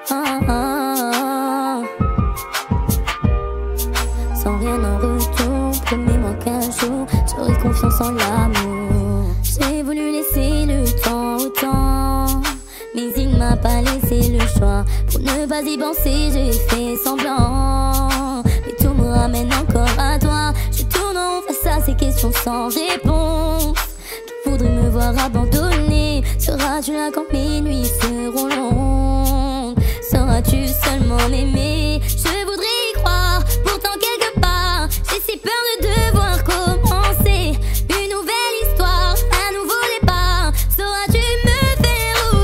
Sans rien en retour, promets-moi qu'un jour j'aurai confiance en l'amour. J'ai voulu laisser le temps au temps, mais il m'a pas laissé le choix. Pour ne pas y penser, j'ai fait semblant, mais tout me ramène encore à toi. Je tourne en rond face à ces questions sans réponse. Qui voudrait me voir abandonner? Seras-tu là quand mes nuits seront longues? Sauras-tu seulement m'aimer? Je voudrais y croire, pourtant quelque part j'ai si peur de devoir commencer une nouvelle histoire, un nouveau départ. Sauras-tu me faire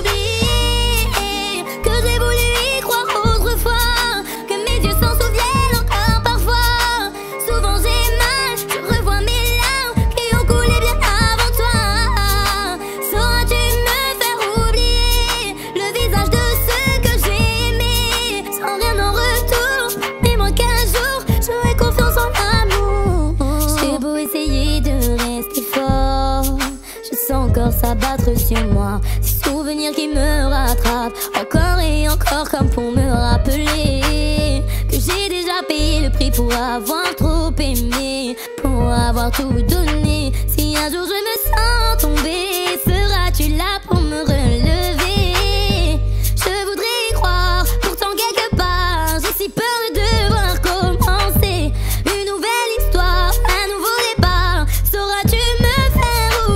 oublier que j'ai voulu y croire autrefois, que mes yeux s'en souviennent encore parfois? Souvent j'ai mal, je revois mes larmes qui ont coulé bien avant toi. Sauras-tu me faire oublier le visage de ceux que j'ai aimés, sans rien en retour? Promets-moi qu'un jour j'aurai confiance en l'amour. J'ai beau essayer de rester fort, je sens encore s'abattre sur moi ces souvenirs qui me rattrapent encore et encore, comme pour me rappeler que j'ai déjà payé le prix pour avoir trop aimé, pour avoir tout donné. Si un jour je me sens tomber, seras-tu là pour me relever? Je voudrais y croire, pourtant quelque part j'ai si peur de devoir commencer une nouvelle histoire, un nouveau départ. Sauras-tu me faire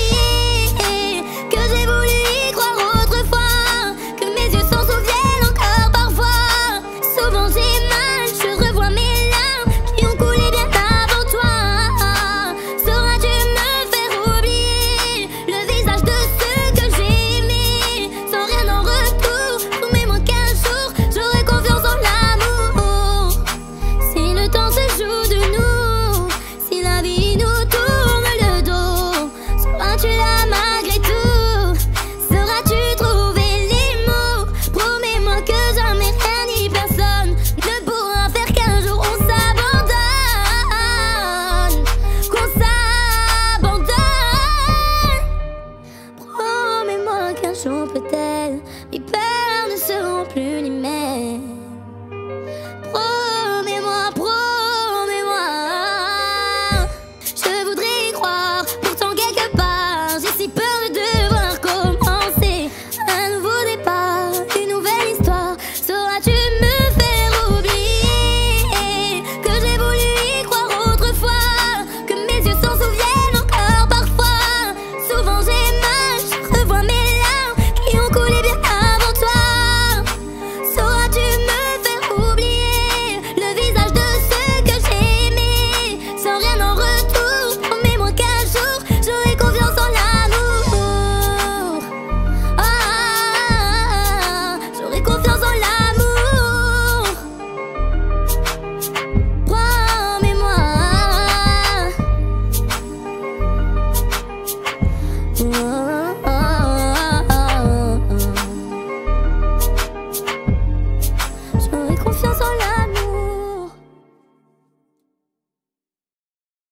oublier que j'ai voulu y croire autrefois, que mes yeux s'en souviennent encore parfois? Souvent j'ai mal, je revois mes larmes qui ont coulé bien avant toi. Sauras-tu me faire oublier le visage de ceux que j'ai aimés, sans rien en retour? Promets-moi qu'un jour j'aurai confiance en l'amour. Si le temps se joue de nous, si la vie nous tourne le dos, seras-tu là malgré tout? Sauras-tu trouver les mots? Promets-moi que jamais rien ni personne ne pourra faire qu'un jour on s'abandonne, qu'on s'abandonne. Promets-moi qu'un jour peut-être, mais